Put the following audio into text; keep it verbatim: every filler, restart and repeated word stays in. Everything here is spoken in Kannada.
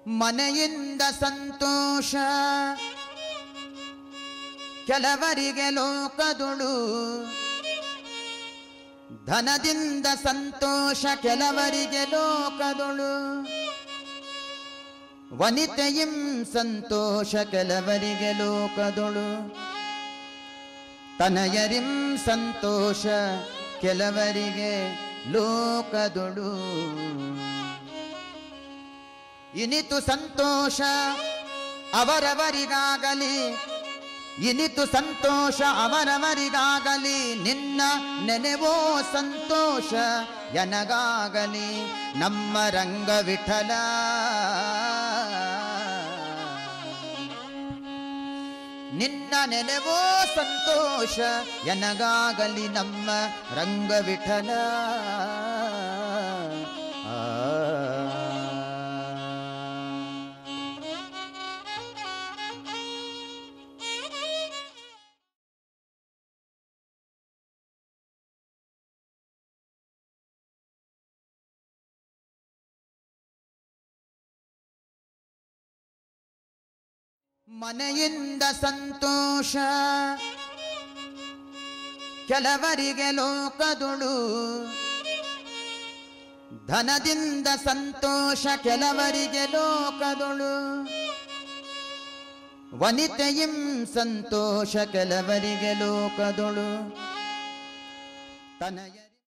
ಮನೆಯಿಂದ ಸಂತೋಷ ಕೆಲವರಿಗೆ ಲೋಕದುಳು, ಧನದಿಂದ ಸಂತೋಷ ಕೆಲವರಿಗೆ ಲೋಕದುಳು, ವನಿತೆಯಿಂ ಸಂತೋಷ ಕೆಲವರಿಗೆ ಲೋಕದುಳು, ತನಯರಿಂ ಸಂತೋಷ ಕೆಲವರಿಗೆ ಲೋಕದುಳು. ಇನಿತು ಸಂತೋಷ ಅವರವರಿಗಾಗಲಿ, ಇನಿತು ಸಂತೋಷ ಅವರವರಿಗಾಗಲಿ, ನಿನ್ನ ನೆನೆವೋ ಸಂತೋಷ ಎನಗಾಗಲಿ ನಮ್ಮ ರಂಗ ವಿಠಲ. ನಿನ್ನ ನೆನೆವೋ ಸಂತೋಷ ಎನಗಾಗಲಿ ನಮ್ಮ ರಂಗ ವಿಠಲ. ಆ ಮನೆಯಿಂದ ಸಂತೋಷ ಕೆಲವರಿಗೆ ಲೋಕದುಳು, ಧನದಿಂದ ಸಂತೋಷ ಕೆಲವರಿಗೆ ಲೋಕದುಳು, ವನಿತೆಯಿಂ ಸಂತೋಷ ಕೆಲವರಿಗೆ ಲೋಕದುಳು, ತನಯ